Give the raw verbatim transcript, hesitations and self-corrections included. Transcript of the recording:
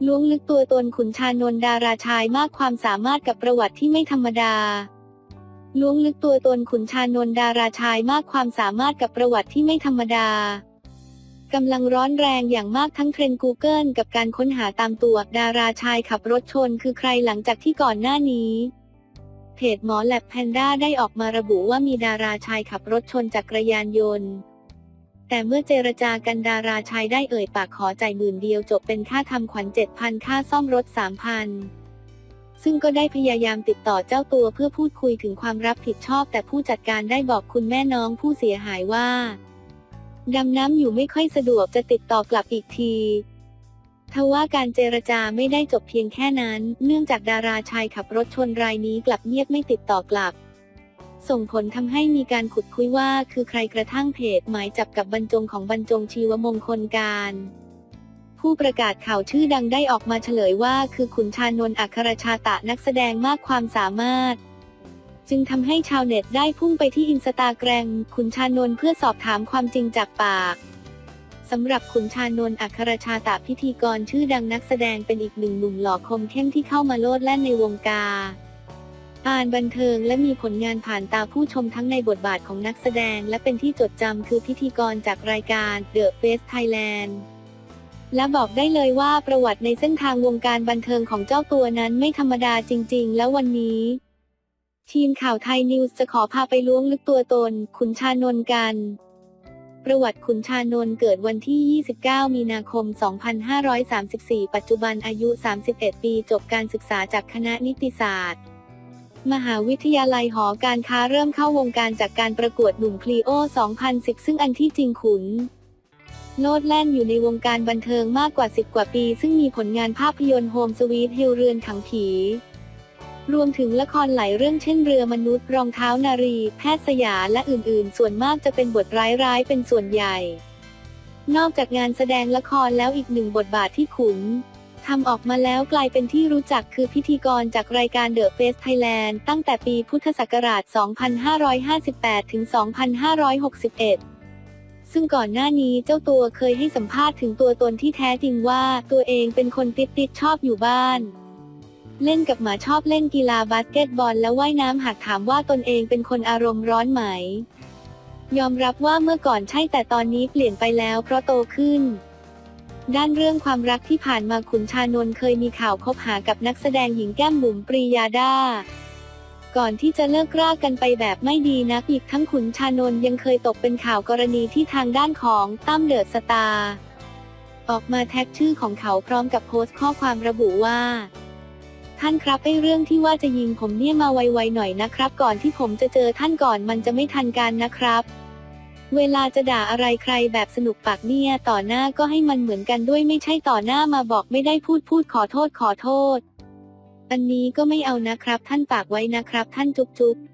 ล้วงลึกตัวตนขุนชานนท์ดาราชายมากความสามารถกับประวัติที่ไม่ธรรมดาล้วงลึกตัวตนขุนชานนท์ดาราชายมากความสามารถกับประวัติที่ไม่ธรรมดากำลังร้อนแรงอย่างมากทั้งเทรนด์ Google กับการค้นหาตามตัวดาราชายขับรถชนคือใครหลังจากที่ก่อนหน้านี้เพจหมอแลบแพนด้าได้ออกมาระบุว่ามีดาราชายขับรถชนจักรยานยนต์แต่เมื่อเจรจากันดาราชายได้เอ่ยปากขอจ่ายหมื่นเดียวจบเป็นค่าทำขวัญ เจ็ดพัน ค่าซ่อมรถ สามพัน ซึ่งก็ได้พยายามติดต่อเจ้าตัวเพื่อพูดคุยถึงความรับผิดชอบแต่ผู้จัดการได้บอกคุณแม่น้องผู้เสียหายว่าดำน้ำอยู่ไม่ค่อยสะดวกจะติดต่อกลับอีกทีทว่าการเจรจาไม่ได้จบเพียงแค่นั้นเนื่องจากดาราชายขับรถชนรายนี้กลับเงียบไม่ติดต่อกลับส่งผลทำให้มีการขุดคุยว่าคือใครกระทั่งเพจหมายจับกับบรรจงของบรรจงชีวมงคลการผู้ประกาศข่าวชื่อดังได้ออกมาเฉลยว่าคือขุนชานนท์อัครชาตะนักแสดงมากความสามารถจึงทำให้ชาวเน็ตได้พุ่งไปที่อินสตาแกรมขุนชานนท์เพื่อสอบถามความจริงจากปากสำหรับขุนชานนท์อัครชาตะพิธีกรชื่อดังนักแสดงเป็นอีกหนึ่งหนุ่มหล่อคมเข้มที่เข้ามาโลดแล่นในวงการอ่านบันเทิงและมีผลงานผ่านตาผู้ชมทั้งในบทบาทของนักแสดงและเป็นที่จดจำคือพิธีกรจากรายการ The Face Thailand และบอกได้เลยว่าประวัติในเส้นทางวงการบันเทิงของเจ้าตัวนั้นไม่ธรรมดาจริงๆและวันนี้ทีมข่าวไทยนิวส์จะขอพาไปล้วงลึกตัวตนขุนชานนท์กันประวัติขุนชานนท์เกิดวันที่ ยี่สิบเก้า มีนาคม สองพันห้าร้อยสามสิบสี่ ปัจจุบันอายุ สามสิบเอ็ด ปีจบการศึกษาจากคณะนิติศาสตร์มหาวิทยาลัยหอการค้าเริ่มเข้าวงการจากการประกวดหนุ่มคลีโอ สองพันสิบ ซึ่งอันที่จริงขุนโลดแล่นอยู่ในวงการบันเทิงมากกว่าสิบกว่าปีซึ่งมีผลงานภาพยนตร์โฮมสวีทฮิลเรือนขังผีรวมถึงละครหลายเรื่องเช่นเรือมนุษย์รองเท้านารีแพทย์สยามและอื่นๆส่วนมากจะเป็นบทร้ายๆเป็นส่วนใหญ่นอกจากงานแสดงละครแล้วอีกหนึ่งบทบาทที่ขุนทำออกมาแล้วกลายเป็นที่รู้จักคือพิธีกรจากรายการ The Face Thailand ตั้งแต่ปีพุทธศักราช สองพันห้าร้อยห้าสิบแปด ถึง สองพันห้าร้อยหกสิบเอ็ด ซึ่งก่อนหน้านี้เจ้าตัวเคยให้สัมภาษณ์ถึงตัวตนที่แท้จริงว่าตัวเองเป็นคนติดๆชอบอยู่บ้านเล่นกับหมาชอบเล่นกีฬาบาสเกตบอลและว่ายน้ำหากถามว่าตนเองเป็นคนอารมณ์ร้อนไหมยอมรับว่าเมื่อก่อนใช่แต่ตอนนี้เปลี่ยนไปแล้วเพราะโตขึ้นด้านเรื่องความรักที่ผ่านมาขุนชานนท์เคยมีข่าวคบหากับนักแสดงหญิงแก้มบุ๋มปรียาดาก่อนที่จะเลิกรากันไปแบบไม่ดีนักอีกทั้งขุนชานนท์ยังเคยตกเป็นข่าวกรณีที่ทางด้านของตั้มเดอะสตาร์ออกมาแท็กชื่อของเขาพร้อมกับโพสต์ข้อความระบุว่าท่านครับไอ้เรื่องที่ว่าจะยิงผมเนี่ยมาไวๆหน่อยนะครับก่อนที่ผมจะเจอท่านก่อนมันจะไม่ทันการนะครับเวลาจะด่าอะไรใครแบบสนุกปากเนี่ยต่อหน้าก็ให้มันเหมือนกันด้วยไม่ใช่ต่อหน้ามาบอกไม่ได้พูดพูดขอโทษขอโทษอันนี้ก็ไม่เอานะครับท่านฝากไว้นะครับท่านจุ๊บจุ๊บ